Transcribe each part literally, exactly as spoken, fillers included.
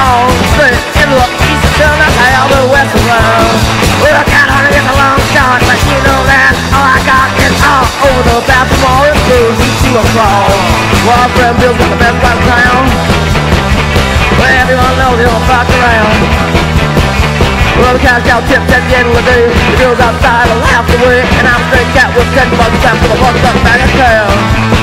on straight into the east till the tail the west around. Well, I can't hardly get a long shot, but you know that all I got is all over the bathroom wall. It moves you to a crawl. Well, our friend Bill's got the best part of town. Well, everyone knows he don't fuck around. Well, the cash out tips at the end of the day. The girls outside will laugh away, and I'm straight cat with ten bucks after the fucked up bag of tail.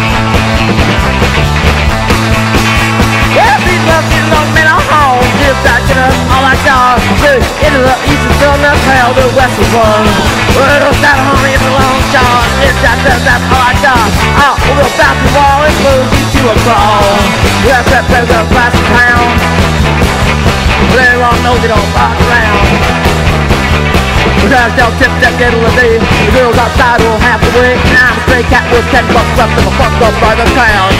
Well, these love these long men are home. Just backing up all I got. Straight into the east and still the tail, the west is one. Well, don't stop homie, it's a long shot. It's that, that's, that's all I got. Out over the bathroom wall, it moves you to a crawl. Well, that's that place in a plastic town. Well, everyone knows you don't fuck around. The guys down tips at the end of the day. The girls outside will half the way. And I'm a stray cat with ten bucks left in the fucked up by the town.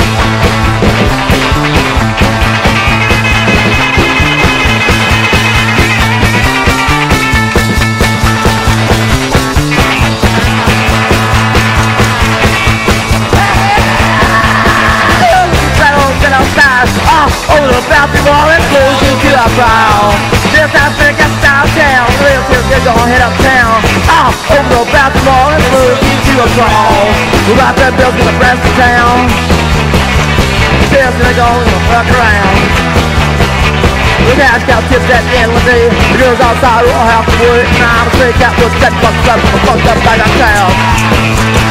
Over the bathroom wall and close you to a brow. Just I think I'm downtown. Real kids, they're gonna head uptown. Oh, over the bathroom wall and close you to a crawl. We're about that bills in the rest of town. Just they're gonna fuck around. The cash cow tips at the end of the day. The girls outside will have to work. And I'm a straight cat with ten bucks left for the fucked up bag of town.